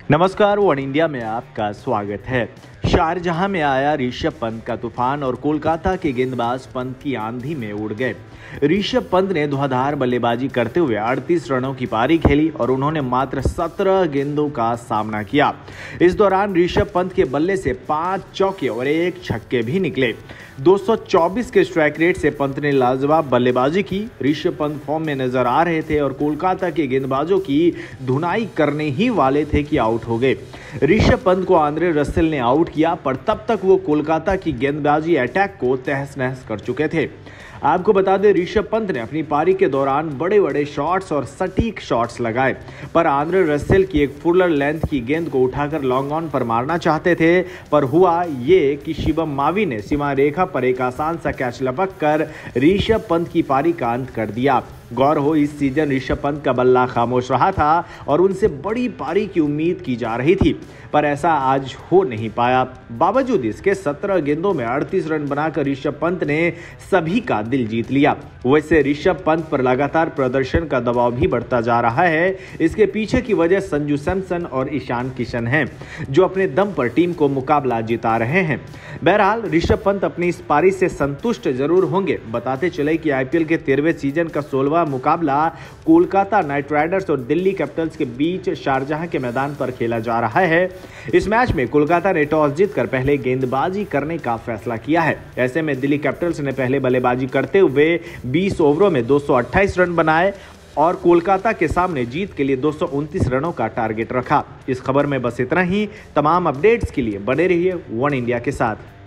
नमस्कार, one India में आपका स्वागत है। शारजहां में आया ऋषभ पंत का तूफान और कोलकाता के गेंदबाज पंत की आंधी में उड़ गए। ऋषभ पंत ने धुआंधार बल्लेबाजी करते हुए 38 रनों की पारी खेली और उन्होंने मात्र 17 गेंदों का सामना किया। इस दौरान ऋषभ पंत के बल्ले से 5 चौके और 1 छक्के भी निकले। 224 के स्ट्राइक रेट से पंत ने लाजवाब बल्लेबाजी की। ऋषभ पंत फॉर्म में नजर आ रहे थे और कोलकाता के गेंदबाजों की धुनाई करने ही वाले थे कि आउट हो गए। ऋषभ पंत को आंद्रे रसेल ने आउट किया, पर तब तक वो कोलकाता की गेंदबाजी अटैक को तहस नहस कर चुके थे। आपको बता दें, ऋषभ पंत ने अपनी पारी के दौरान बड़े बड़े शॉट्स और सटीक शॉट्स लगाए, पर आंद्रे रसेल की एक फुलर लेंथ की गेंद को उठाकर लॉन्ग ऑन पर मारना चाहते थे, पर हुआ ये कि शिवम मावी ने सीमा रेखा पर एक आसान सा कैच लपक कर ऋषभ पंत की पारी का अंत कर दिया। गौर हो, इस सीजन ऋषभ पंत का बल्ला खामोश रहा था और उनसे बड़ी पारी की उम्मीद की जा रही थी, पर ऐसा आज हो नहीं पाया। बावजूद इसके 17 गेंदों में 38 रन बनाकर ऋषभ पंत ने सभी का दिल जीत लिया। वैसे ऋषभ पंत पर लगातार प्रदर्शन का दबाव भी बढ़ता जा रहा है। इसके पीछे की वजह संजू सैमसन और ईशान किशन हैं, जो अपने दम पर टीम को मुकाबला जिता रहे हैं। बहरहाल ऋषभ पंत अपनी इस पारी से संतुष्ट जरूर होंगे। बताते चले कि आईपीएल के 13वें सीजन का 16वां मुकाबला कोलकाता नाइट राइडर्स और दिल्ली कैपिटल्स के बीच शारजहां के मैदान पर खेला जा रहा है। इस मैच में कोलकाता ने टॉस जीतकर पहले गेंदबाजी करने का फैसला किया है। ऐसे में दिल्ली कैपिटल्स ने पहले बल्लेबाजी करते हुए 20 ओवरों में 228 रन बनाए और कोलकाता के सामने जीत के लिए 229 रनों का टारगेट रखा। इस खबर में बस इतना ही। तमाम अपडेट्स के लिए बने रहिए वन इंडिया के साथ।